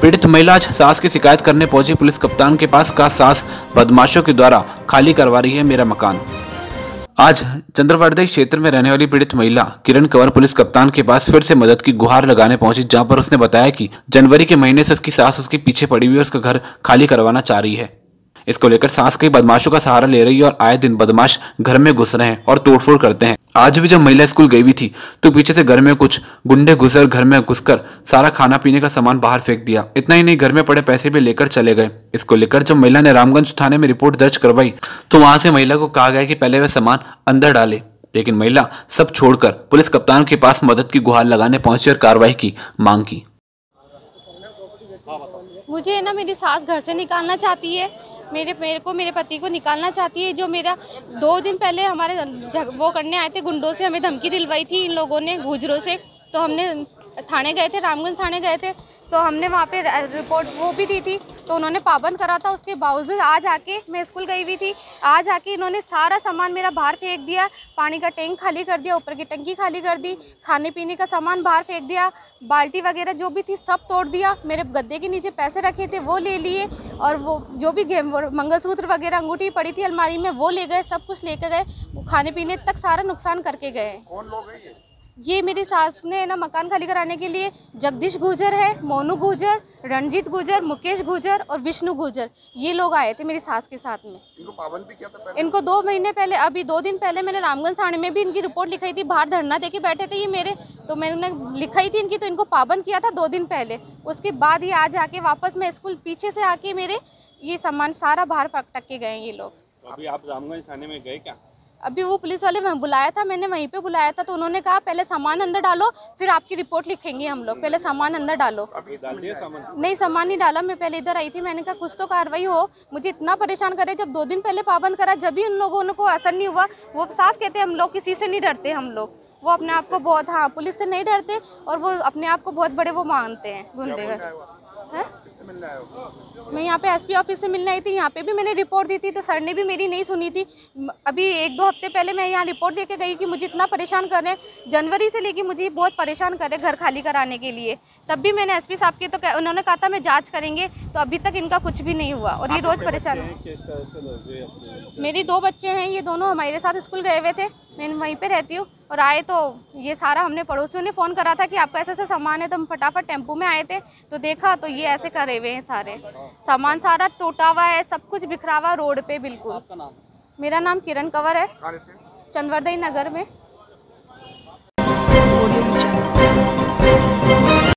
पीड़ित महिला आज सास की शिकायत करने पहुंची पुलिस कप्तान के पास। कहा, सास बदमाशों के द्वारा खाली करवा रही है मेरा मकान। आज चंद्रवाड़े क्षेत्र में रहने वाली पीड़ित महिला किरण कंवर पुलिस कप्तान के पास फिर से मदद की गुहार लगाने पहुंची, जहां पर उसने बताया कि जनवरी के महीने से उसकी सास उसके पीछे पड़ी हुई है, उसका घर खाली करवाना चाह रही है। इसको लेकर सास कई बदमाशों का सहारा ले रही है और आए दिन बदमाश घर में घुस रहे हैं और तोड़फोड़ करते हैं। आज भी जब महिला स्कूल गई हुई थी तो पीछे से घर में कुछ गुंडे घुसकर घर में घुसकर सारा खाना पीने का सामान बाहर फेंक दिया। इतना ही नहीं, घर में पड़े पैसे भी लेकर चले गए। इसको लेकर जब महिला ने रामगंज थाने में रिपोर्ट दर्ज करवाई तो वहां से महिला को कहा गया कि पहले वह सामान अंदर डाले, लेकिन महिला सब छोड़कर पुलिस कप्तान के पास मदद की गुहार लगाने पहुंची और कार्रवाई की मांग की। मुझे ना मेरी सास घर से निकालना चाहती है, मेरे पति को निकालना चाहती है। जो मेरा 2 दिन पहले हमारे वो करने आए थे, गुंडों से हमें धमकी दिलवाई थी इन लोगों ने, गुजरों से। तो हमने थाने गए थे, रामगंज थाने गए थे, तो हमने वहाँ पे रिपोर्ट वो भी दी थी, तो उन्होंने पाबंद करा था। उसके बावजूद आज आके, मैं स्कूल गई हुई थी, आज आके इन्होंने सारा सामान मेरा बाहर फेंक दिया। पानी का टैंक खाली कर दिया, ऊपर की टंकी खाली कर दी, खाने पीने का सामान बाहर फेंक दिया, बाल्टी वगैरह जो भी थी सब तोड़ दिया। मेरे गद्दे के नीचे पैसे रखे थे वो ले लिए, और वो जो भी मंगलसूत्र वगैरह अंगूठी पड़ी थी अलमारी में वो ले गए, सब कुछ लेकर गए। खाने पीने तक सारा नुकसान करके गए। कौन लोग हैं ये मेरी सास ने ना मकान खाली कराने के लिए जगदीश गुजर है, मोनू गुजर, रणजीत गुजर, मुकेश गुजर और विष्णु गुजर, ये लोग आए थे मेरी सास के साथ में। इनको पाबंद भी किया था पहले? इनको 2 महीने पहले, अभी 2 दिन पहले मैंने रामगंज थाने में भी इनकी रिपोर्ट लिखाई थी। बाहर धरना देके बैठे थे ये मेरे, तो मैंने लिखाई थी इनकी, तो इनको पाबंद किया था 2 दिन पहले। उसके बाद ही आज आके वापस मैं स्कूल पीछे से आके मेरे ये सामान सारा बाहर फटक के गए ये लोग। तो अभी आप रामगंज थाने में गए क्या? अभी वो पुलिस वाले वहाँ बुलाया था, मैंने वहीं पे बुलाया था, तो उन्होंने कहा पहले सामान अंदर डालो फिर आपकी रिपोर्ट लिखेंगे हम लोग, पहले सामान अंदर डालो। अभी डाल दिया सामान? नहीं, सामान नहीं डाला। मैं पहले इधर आई थी, मैंने कहा कुछ तो कार्रवाई हो। मुझे इतना परेशान करे, जब 2 दिन पहले पाबंद करा जब भी उन लोगों को असर नहीं हुआ। वो साफ कहते हम लोग किसी से नहीं डरते, हम लोग वो अपने आप को बहुत, हाँ, पुलिस से नहीं डरते और वो अपने आप को बहुत बड़े वो मानते हैं गुंडे हैं। मैं यहाँ पे एसपी ऑफिस से मिलने आई थी, यहाँ पे भी मैंने रिपोर्ट दी थी, तो सर ने भी मेरी नहीं सुनी थी। अभी 1-2 हफ्ते पहले मैं यहाँ रिपोर्ट दे के गई कि मुझे इतना परेशान कर रहे हैं, जनवरी से लेके मुझे बहुत परेशान कर रहे हैं घर खाली कराने के लिए। तब भी मैंने एसपी साहब की, तो उन्होंने कहा था मैं जांच करेंगे, तो अभी तक इनका कुछ भी नहीं हुआ और ये रोज़ परेशान है। मेरी 2 बच्चे हैं, ये दोनों हमारे साथ स्कूल गए हुए थे, मैं वहीं पे रहती हूँ। और आए तो ये सारा, हमने पड़ोसियों ने फ़ोन करा था कि आपका ऐसा ऐसा सामान है, तो हम फटाफट टेम्पो में आए थे, तो देखा तो ये ऐसे करे हुए हैं सारे सामान, सारा टूटा हुआ है, सब कुछ बिखरा हुआ रोड पे बिल्कुल। मेरा नाम किरण कंवर है, चंद्रवाड़े नगर में।